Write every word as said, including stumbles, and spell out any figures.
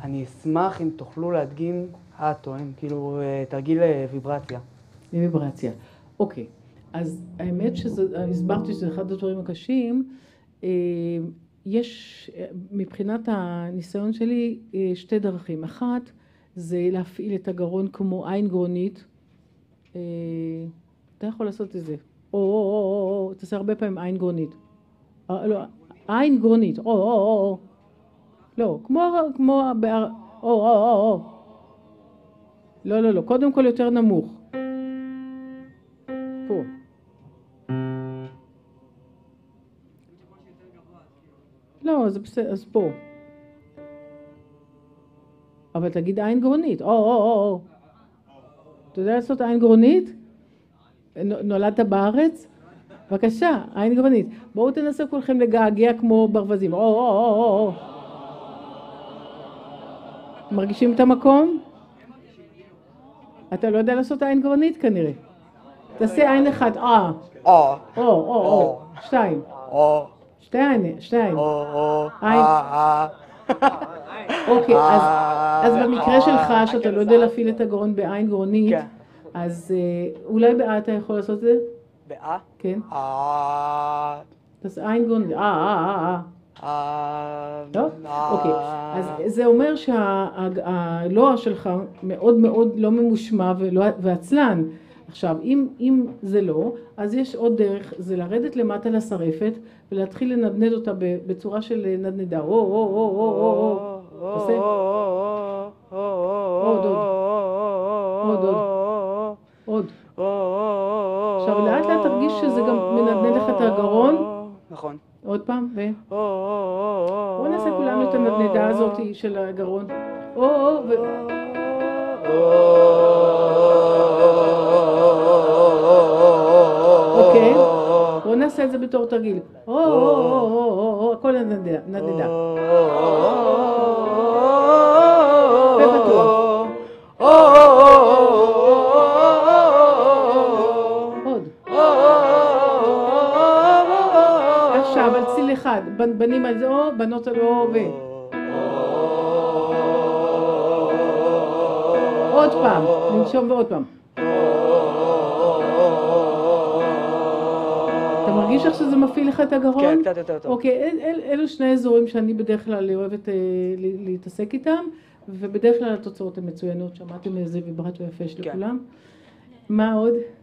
אני אשמח אם תוכלו להדגים האטואים, כאילו תרגיל ויברציה. ויברציה, אוקיי. אז האמת שהסברתי שזה אחד הדברים הקשים. יש מבחינת הניסיון שלי שתי דרכים. אחת זה להפעיל את הגרון כמו עין גרונית. אתה יכול לעשות את זה. או, או, או, או, תעשה הרבה פעמים עין גרונית. לא, עין גרונית. או, או, או, או. לא, כמו, כמו, או, או, או, או. לא, לא, לא. קודם כל יותר נמוך. פה. לא, זה בסדר, אז פה. אבל תגיד עין גרונית. או, או, או, או. אתה יודע לעשות עין גרונית? נולדת בארץ? בבקשה, עין גרונית. בואו תנסו כולכם לגעגע כמו ברווזים. או, או, או, או, או. מרגישים את המקום? אתה לא יודע לעשות עין גרונית כנראה. תעשה עין אחד. אה. או. או, או, או. שתיים. או. שתי עין, שתי עין. או, או. עין. אוקיי, אז, אז במקרה שלך, שאתה לא יודע להפעיל את הגרון בעין גרונית, אז אולי באה אתה יכול לעשות את זה? באה? כן. אה... אז עין גרונית, אה, אה, אה, אה... טוב? אוקיי, אז זה אומר שהלוע שלך מאוד מאוד לא ממושמע ועצלן. עכשיו, אם, אם זה לא, אז יש עוד דרך, זה לרדת למטה לשרפת ולהתחיל לנדנד אותה בצורה של נדנדה. או, או, או, או, או, או. עושה? עוד, עוד. עוד, עוד. עוד. עכשיו, לאט לאט תרגיש שזה גם מנדנד לך את הגרון. נכון. עוד פעם, ו... בואו נעשה כולנו את הנדנדה הזאת של הגרון. או, או, ו... אוקיי, בואו נעשה את זה בתור תרגיל. או, או, או, או, או, הכל נדנדה. ובטוח. עוד. עכשיו, על ציל אחד. בנים על זה או, בנות על או, ו... עוד פעם, ננשום ועוד פעם. אתה מרגיש איך שזה מפעיל לך את הגרון? כן, קצת יותר טוב. אוקיי, אל, אל, אלו שני אזורים שאני בדרך כלל אוהבת אה, להתעסק איתם, ובדרך כלל התוצאות הן מצוינות. שמעתם איזה ויברטו יפה של כולם. מה עוד?